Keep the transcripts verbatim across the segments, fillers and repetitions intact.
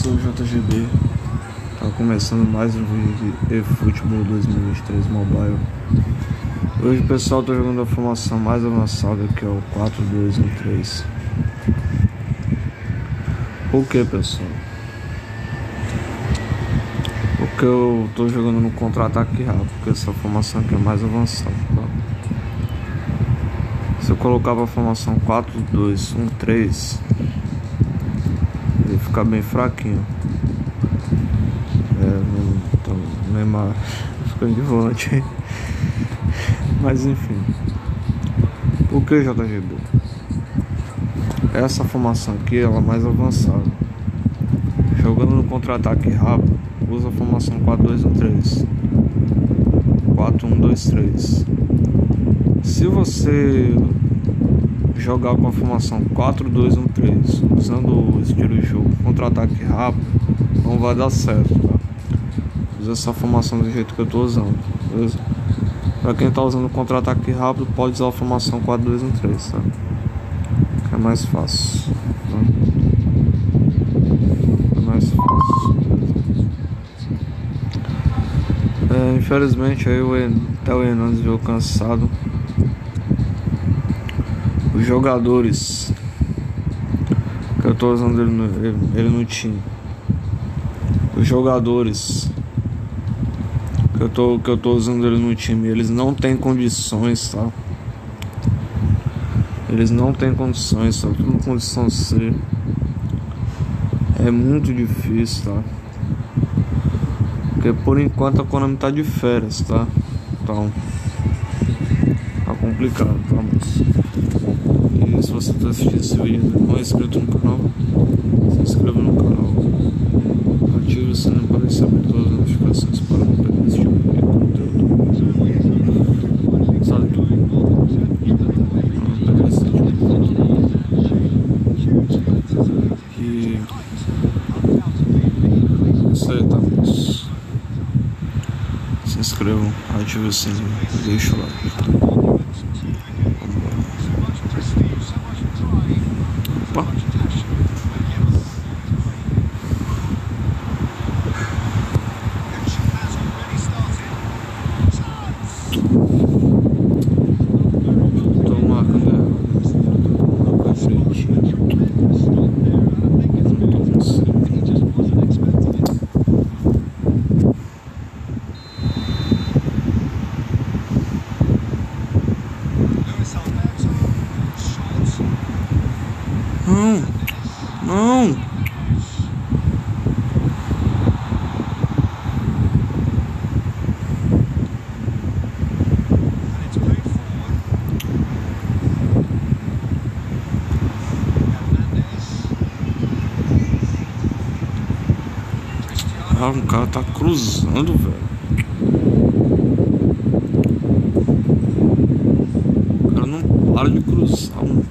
sou o J G B. Tá começando mais um vídeo de eFootball dois mil e vinte e três Mobile. Hoje, pessoal, tô jogando a formação mais avançada, que é o quatro dois um três. Por que, pessoal? Porque eu tô jogando no contra-ataque rápido, porque essa formação aqui é mais avançada, tá? Se eu colocava a formação quatro dois um três, ele fica bem fraquinho. É, então, Neymar ficando de volante. Mas enfim, por que J G B? Essa formação aqui ela é mais avançada. Jogando no contra-ataque rápido, usa a formação quatro dois um três, quatro um dois três. Se você jogar com a formação quatro dois um três, usando o estilo de jogo contra-ataque rápido, não vai dar certo, tá? Usa essa formação do jeito que eu tô usando, beleza? Pra quem tá usando contra-ataque rápido, pode usar a formação quatro dois um três, tá? Que é mais fácil, tá? É mais fácil, é, infelizmente aí o até o Hernandes veio cansado. Os jogadores que eu tô usando ele no, ele, ele no time, os jogadores que eu tô que eu tô usando ele no time, eles não têm condições, tá? Eles não têm condições, tá? Tudo condição C. É muito difícil, tá? Porque por enquanto a Konami tá de férias, tá? Então tá complicado, tá, moço? E se você tá assistindo esse vídeo e não é inscrito no canal, se inscreva no canal, ative o sininho para receber todas as notificações para não perder esse tipo de conteúdo. Sabe tudo? Para não perder esse tipo de conteúdo. E isso aí, tá, moço? Se inscrevam, ative o sininho, deixa o like. Opa. Tô marcando ela pra frente. Não tô conseguindo. Não, não. Ah, o cara tá cruzando, velho. O cara não para de cruzar, mano.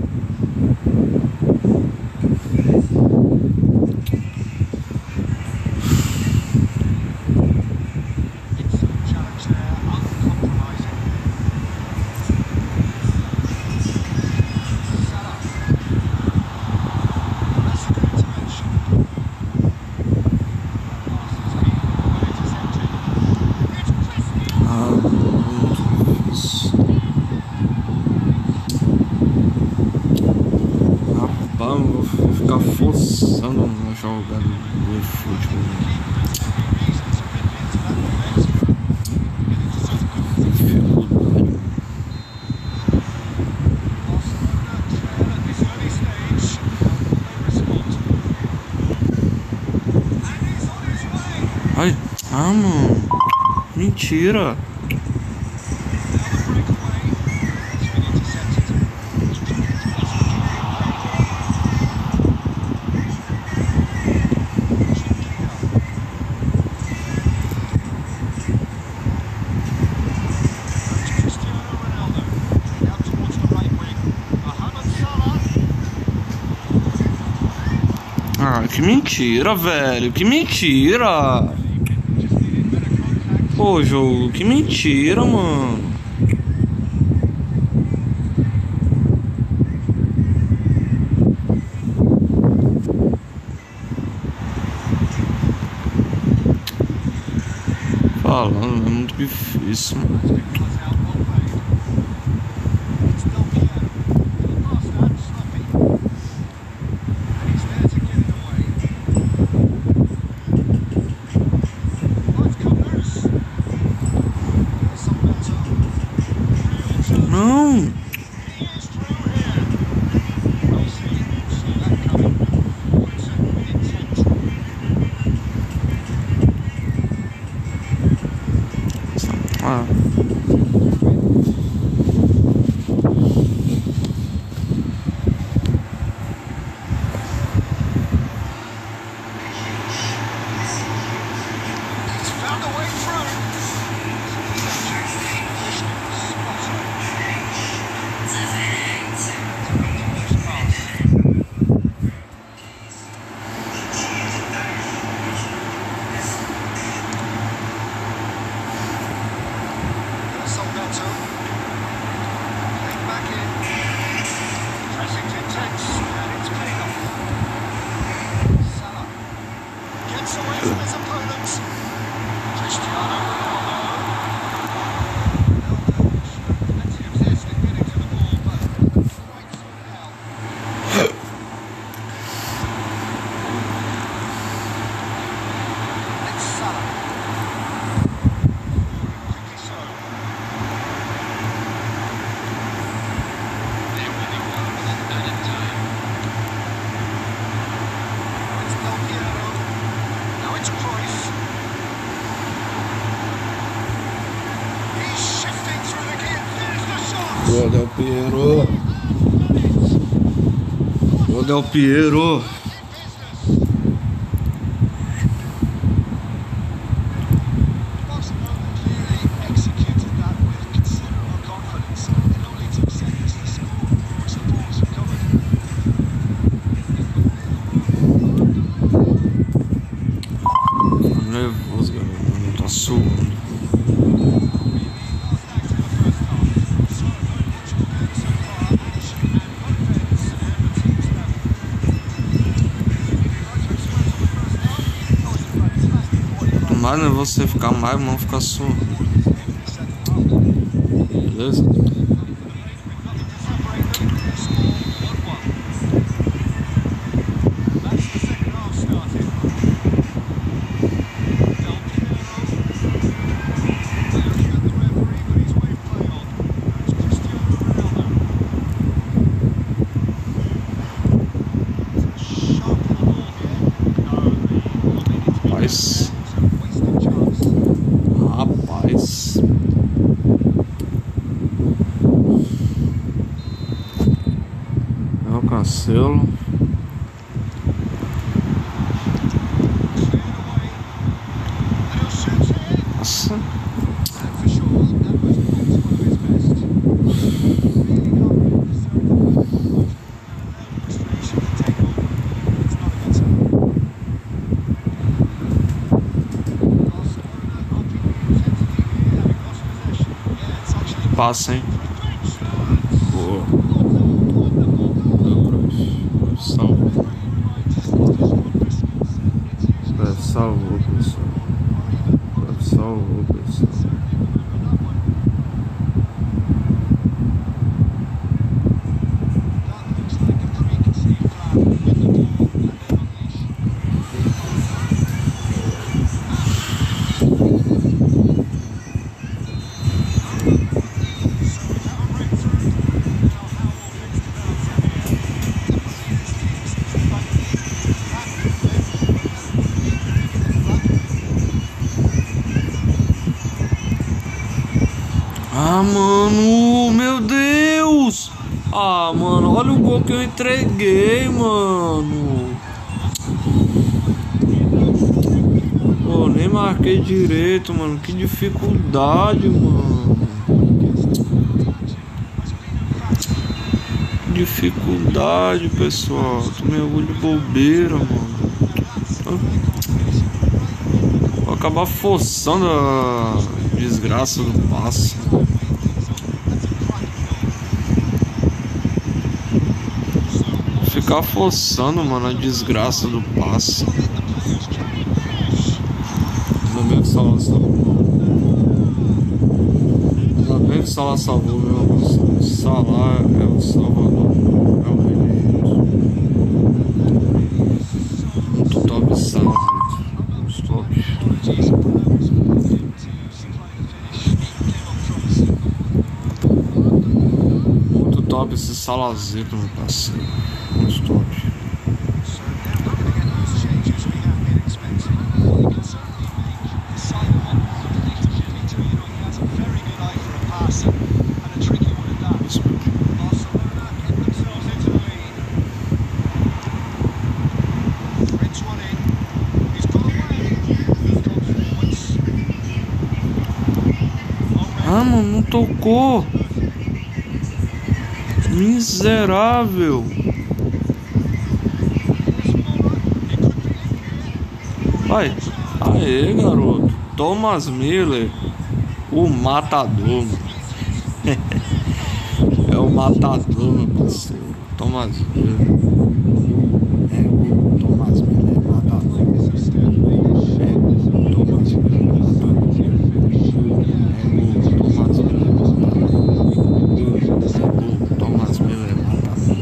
Rapaz, eu vou ficar forçando uma jogada do eFootball. Dificuldade. Ai, ah, mano. Mentira. Ah, que mentira, velho. Que mentira. Pô, jogo, que mentira, mano. falando, é muito difícil, mano. Não! Ah. Boa, Del Piero. Boa, Del Piero. Tô nervoso, galera. Não tá suando. Mais não é você ficar mais, não ficar surdo. Beleza? Rapaz. Rapaz. É o Cancelo. Nossa. Passa, hein? Boa. Salvou. Salvou, pessoal. Salvou, pessoal. Ah, mano, meu Deus! Ah, mano, olha o gol que eu entreguei, mano. Pô, nem marquei direito, mano. Que dificuldade, mano. Que dificuldade, pessoal. Tomei orgulho de bobeira, mano. Vou acabar forçando a desgraça do passe. Ficar forçando, mano, a desgraça do passe. Ainda bem que o salão está bom. Salah salvou, meu amor. Salah é o salvador, é o religioso. Muito top Salah, muito top. Muito top esse Salazito, meu parceiro. Muito top. Ah, mano, não tocou. Miserável. Vai. Aê, garoto. Thomas Miller. O matador, mano. É o matador, meu parceiro. Thomas Miller. É o Thomas Miller, matador. É o Thomas Miller, matador. Thomas Miller matador.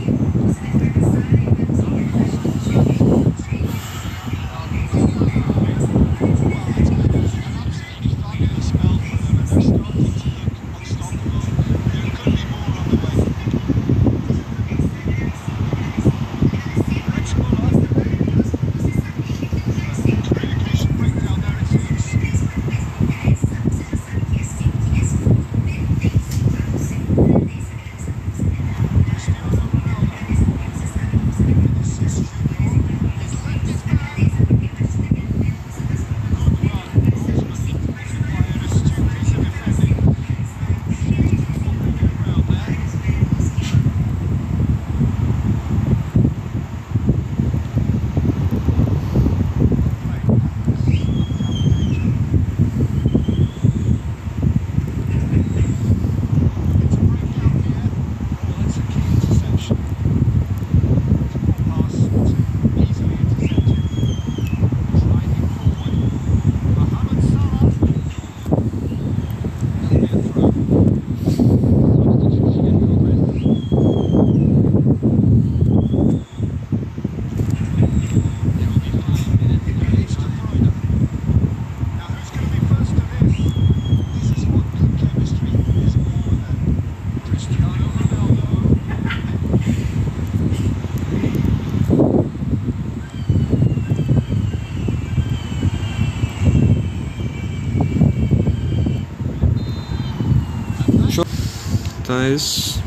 Então é isso.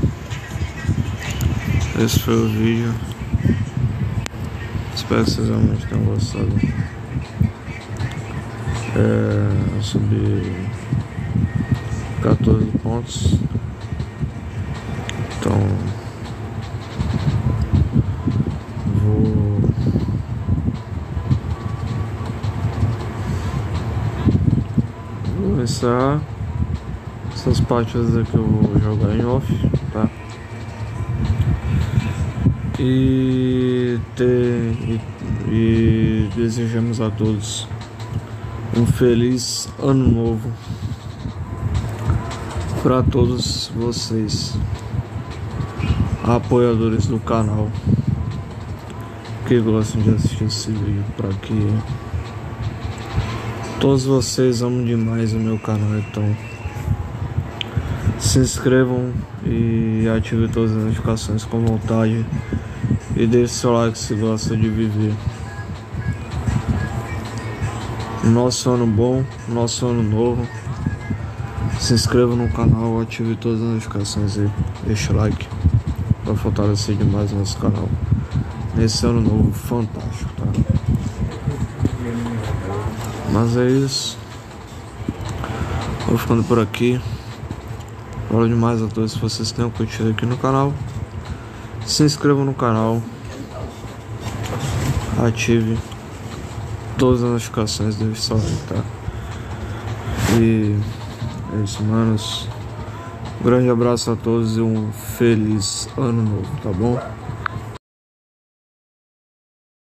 Esse foi o vídeo. Espero que vocês realmente tenham gostado. É, eu subi quatorze pontos. Então vou Vou encerrar. Essas partidas aqui eu vou jogar em off, tá? E, ter, e, e desejamos a todos um feliz ano novo para todos vocês, apoiadores do canal, que gostam de assistir esse vídeo, para que todos vocês amam demais o meu canal. Então se inscrevam e ativem todas as notificações com vontade. E deixe seu like se gosta de viver nosso ano bom, nosso ano novo. Se inscreva no canal, ative todas as notificações e deixe o like para fortalecer demais o nosso canal nesse ano novo fantástico, tá? Mas é isso. Vou ficando por aqui. Falo demais a todos. Se vocês tenham curtido aqui no canal, se inscrevam no canal, ative todas as notificações, deixe seu like, tá? E é isso, manos. Um grande abraço a todos e um feliz ano novo, tá bom?